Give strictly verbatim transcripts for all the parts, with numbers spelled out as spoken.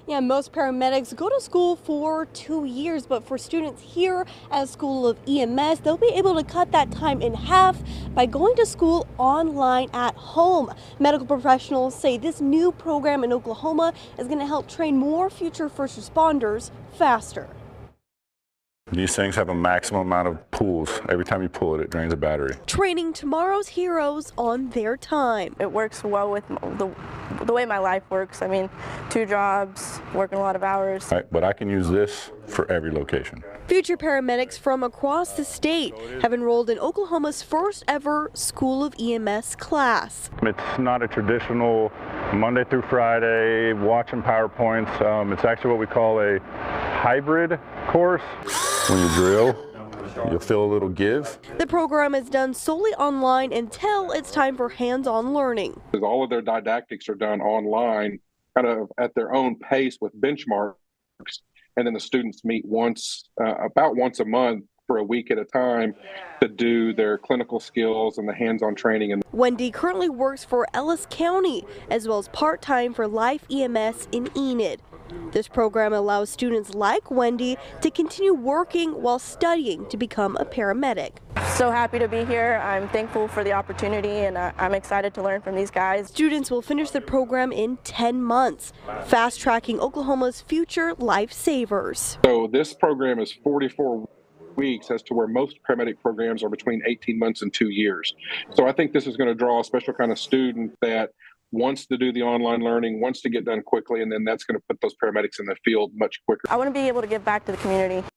Yeah, most paramedics go to school for two years, but for students here at School of E M S, they'll be able to cut that time in half by going to school online at home. Medical professionals say this new program in Oklahoma is going to help train more future first responders faster. These things have a maximum amount of pulls. Every time you pull it, it drains a battery. Training tomorrow's heroes on their time. It works well with the, the way my life works. I mean, two jobs, working a lot of hours. Right, but I can use this for every location. Future paramedics from across the state have enrolled in Oklahoma's first ever School of E M S class. It's not a traditional Monday through Friday watching PowerPoints. Um, it's actually what we call a hybrid course. When you drill, you'll feel a little give. The program is done solely online until it's time for hands-on learning. All of their didactics are done online, kind of at their own pace with benchmarks, and then the students meet once, uh, about once a month for a week at a time to do their clinical skills and the hands-on training. And Wendy currently works for Ellis County, as well as part-time for Life E M S in Enid. This program allows students like Wendy to continue working while studying to become a paramedic. So happy to be here. I'm thankful for the opportunity, and uh, I'm excited to learn from these guys. Students will finish the program in ten months, fast-tracking Oklahoma's future lifesavers. so this program is forty-four weeks, as to where most paramedic programs are between eighteen months and two years. So I think this is going to draw a special kind of student that wants to do the online learning, wants to get done quickly, and then that's going to put those paramedics in the field much quicker. I want to be able to give back to the community.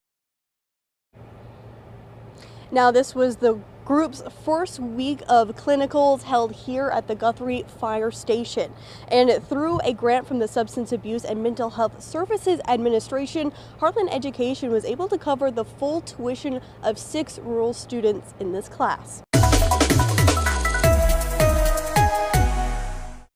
Now, this was the group's first week of clinicals held here at the Guthrie Fire Station. And through a grant from the Substance Abuse and Mental Health Services Administration, Heartland Education was able to cover the full tuition of six rural students in this class.